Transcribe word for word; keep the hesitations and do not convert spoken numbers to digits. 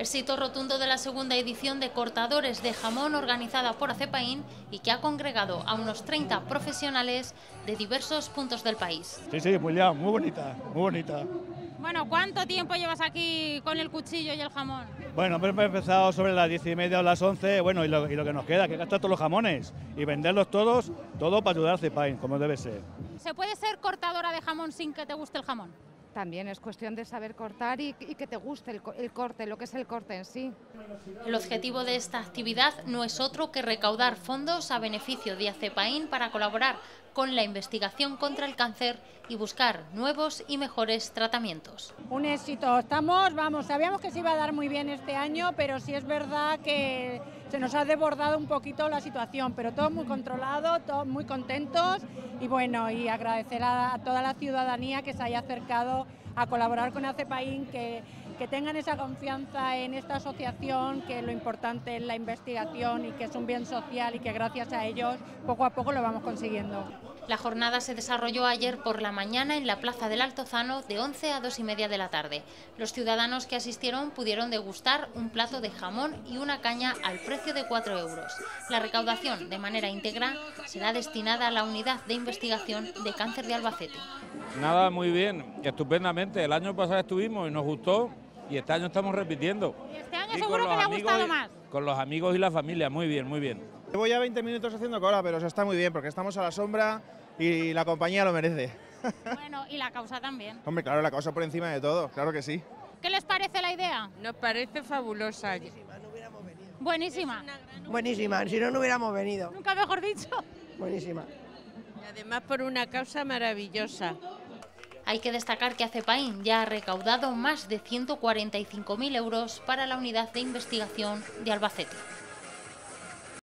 Éxito rotundo de la segunda edición de Cortadores de Jamón organizada por Acepaín y que ha congregado a unos treinta profesionales de diversos puntos del país. Sí, sí, muy liado, muy bonita, muy bonita. Bueno, ¿cuánto tiempo llevas aquí con el cuchillo y el jamón? Bueno, hemos empezado sobre las diez y media o las once, bueno, y lo, y lo que nos queda, que gastar todos los jamones y venderlos todos, todo para ayudar a Acepaín, como debe ser. ¿Se puede ser cortadora de jamón sin que te guste el jamón? También es cuestión de saber cortar y, y que te guste el, el corte, lo que es el corte en sí. El objetivo de esta actividad no es otro que recaudar fondos a beneficio de Acepaín para colaborar con la investigación contra el cáncer y buscar nuevos y mejores tratamientos. Un éxito. Estamos, vamos, sabíamos que se iba a dar muy bien este año, pero sí es verdad que se nos ha desbordado un poquito la situación, pero todo muy controlado, todos muy contentos y bueno, y agradecer a, a toda la ciudadanía que se haya acercado a colaborar con Acepaín, que, que tengan esa confianza en esta asociación, que lo importante es la investigación y que es un bien social y que gracias a ellos poco a poco lo vamos consiguiendo. La jornada se desarrolló ayer por la mañana en la Plaza del Altozano de once a dos y media de la tarde. Los ciudadanos que asistieron pudieron degustar un plato de jamón y una caña al precio de cuatro euros. La recaudación, de manera íntegra, será destinada a la Unidad de Investigación de Cáncer de Albacete. Nada, muy bien, estupendamente. El año pasado estuvimos y nos gustó y este año estamos repitiendo. Y este año Y seguro que le ha gustado más. Con los amigos y la familia, muy bien, muy bien. Llevo ya veinte minutos haciendo cola, pero eso está muy bien porque estamos a la sombra y la compañía lo merece. Bueno, y la causa también. Hombre, claro, la causa por encima de todo, claro que sí. ¿Qué les parece la idea? Nos parece fabulosa. Buenísima. Buenísima, si no, no hubiéramos venido. Nunca mejor dicho. Buenísima. Y además por una causa maravillosa. Hay que destacar que Acepaín ya ha recaudado más de ciento cuarenta y cinco mil euros para la Unidad de Investigación de Albacete.